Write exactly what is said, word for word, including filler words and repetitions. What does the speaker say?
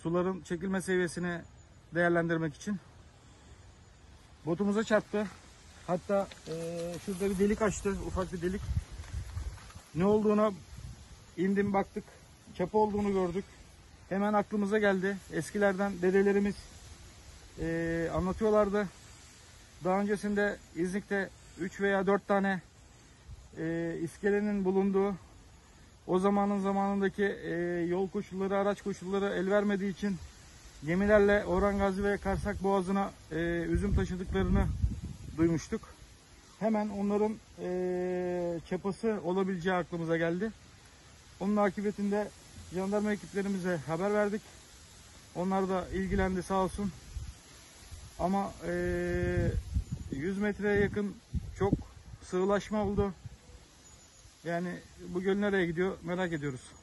suların çekilme seviyesini değerlendirmek için. Botumuza çarptı. Hatta e, şurada bir delik açtı. Ufak bir delik. Ne olduğuna indim baktık. Çapa olduğunu gördük. Hemen aklımıza geldi. Eskilerden dedelerimiz e, anlatıyorlardı. Daha öncesinde İznik'te üç veya dört tane e, iskelenin bulunduğu, o zamanın zamanındaki e, yol koşulları, araç koşulları el vermediği için gemilerle Orhan Gazi ve Karsak Boğazı'na e, üzüm taşıdıklarını duymuştuk. Hemen onların e, çapası olabileceği aklımıza geldi. Onun akıbetinde jandarma ekiplerimize haber verdik. Onlar da ilgilendi sağ olsun. Ama e, yüz metreye yakın çok sığlaşma oldu. Yani bu göl nereye gidiyor merak ediyoruz.